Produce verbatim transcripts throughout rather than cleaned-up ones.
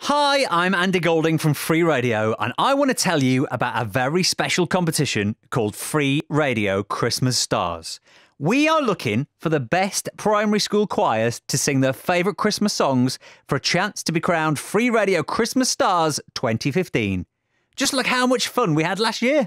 Hi, I'm Andy Golding from Free Radio, and I want to tell you about a very special competition called Free Radio Christmas Stars. We are looking for the best primary school choirs to sing their favourite Christmas songs for a chance to be crowned Free Radio Christmas Stars twenty fifteen. Just look how much fun we had last year.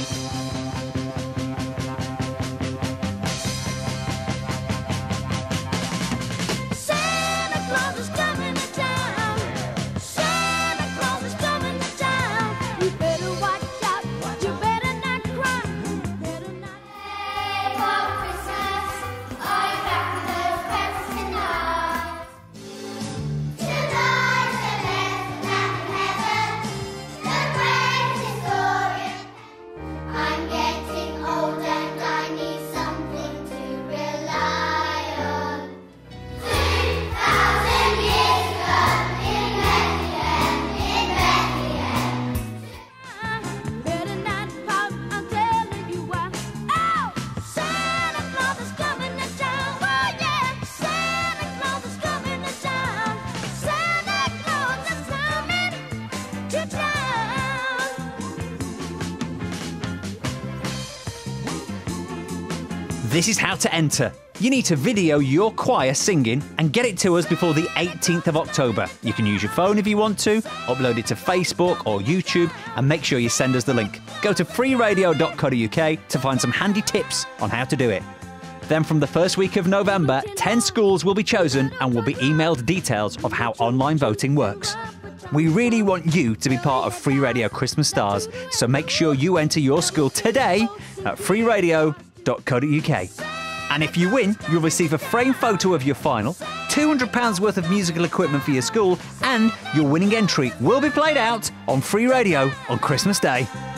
This is how to enter. You need to video your choir singing and get it to us before the eighteenth of October. You can use your phone if you want to, upload it to Facebook or YouTube, and make sure you send us the link. Go to free radio dot co dot U K to find some handy tips on how to do it. Then from the first week of November, ten schools will be chosen and will be emailed details of how online voting works. We really want you to be part of Free Radio Christmas Stars, so make sure you enter your school today at free radio dot co dot U K. And if you win, you'll receive a framed photo of your final, two hundred pounds worth of musical equipment for your school, and your winning entry will be played out on Free Radio on Christmas Day.